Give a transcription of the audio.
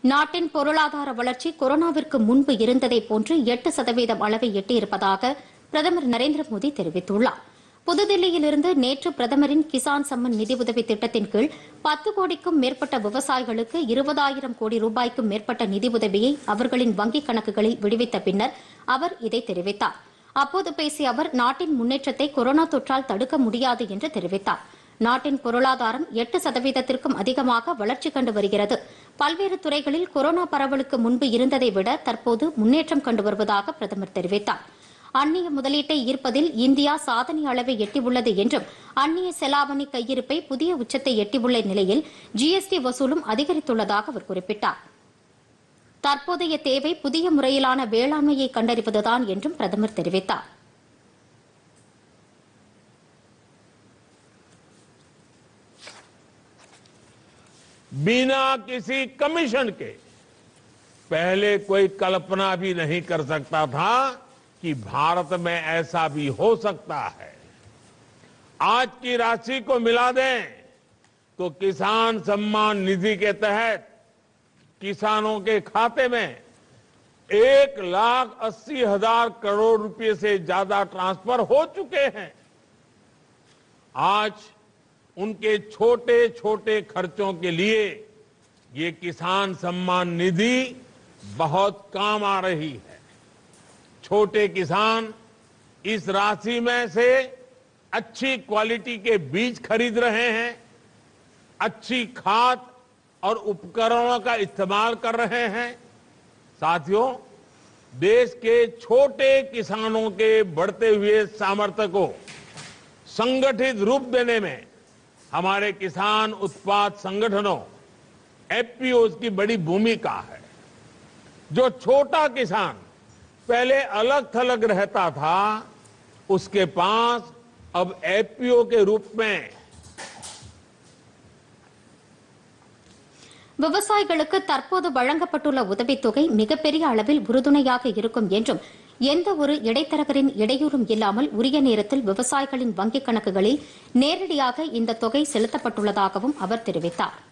நாட்டின் பொருளாதார வளர்ச்சி கொரோனாவிற்கு முன்பு இருந்ததை போன்று 8% அளவை எட்டியிருப்பதாக பிரதமர் நரேந்திர மோடி தெரிவித்துள்ளார். புதுதில்லியிலிருந்து நேற்று பிரதமரின் கிசான் சம்மன் நிதியுதவி திட்டத்தின் கீழ் 10 கோடிக்கும் மேற்பட்ட விவசாயிகளுக்கு 20,000 கோடி ரூபாய்க்கும் மேற்பட்ட நிதியுதவியை அவர்களின் வங்கிக் கணக்குகளில் விடுவித்த பின்னர் அவர் இதை தெரிவித்தார். அப்போது பேசிய அவர், நாட்டின் முன்னேற்றத்தை கொரோனா தொற்றால் தடுக்க முடியாது என்று தெரிவித்தார். நாட்டின் பொருளாதாரம் 8%த்திற்கும் அதிகமாக வளர்ச்சி கண்டு வருகிறது. பல்வேறு துறைகளில் கொரோனா பரவலுக்கு முன்பு இருந்ததை விட தற்போது முன்னேற்றம் கண்டு வருவதாக பிரதமர் தெரிவித்தார். அந்நிய முதலீட்டை ஈர்ப்பதில் இந்தியா சாதனை அளவை எட்டியுள்ளது என்றும், அந்நிய செலாவணி கையிருப்பை புதிய உச்சத்தை எட்டியுள்ள நிலையில் ஜிஎஸ்டி வசூலும் அதிகரித்துள்ளதாக அவர் குறிப்பிட்டார். தற்போதைய தேவை புதிய முறையிலான வேளாண்மையை கண்டறிவதுதான் என்றும் பிரதமர் தெரிவித்தார். बिना किसी कमीशन के पहले कोई कल्पना भी नहीं कर सकता था कि भारत में ऐसा भी हो सकता है। आज की राशि को मिला दें तो किसान सम्मान निधि के तहत किसानों के खाते में 1,80,000 करोड़ रुपए से ज्यादा ट्रांसफर हो चुके हैं। आज उनके छोटे छोटे खर्चों के लिए ये किसान सम्मान निधि बहुत काम आ रही है। छोटे किसान इस राशि में से अच्छी क्वालिटी के बीज खरीद रहे हैं, अच्छी खाद और उपकरणों का इस्तेमाल कर रहे हैं। साथियों, देश के छोटे किसानों के बढ़ते हुए सामर्थ्य को संगठित रूप देने में हमारे किसान उत्पाद संगठनों एफपीओ की बड़ी भूमिका है। जो छोटा किसान पहले अलग थलग रहता था, उसके पास अब एफपीओ के रूप में விவசாயிகளுக்கு தற்போது வழங்கப்பட்டுள்ள உதவித்தொகை மிகப்பெரிய அளவில் உறுதுணையாக இருக்கும் என்றும், எந்த ஒரு இடைத்தரகரின் இடையூறும் இல்லாமல் உரிய நேரத்தில் விவசாயிகளின் வங்கிக் கணக்குகளில் நேரடியாக இந்த தொகை செலுத்தப்பட்டுள்ளதாகவும் அவர் தெரிவித்தார்.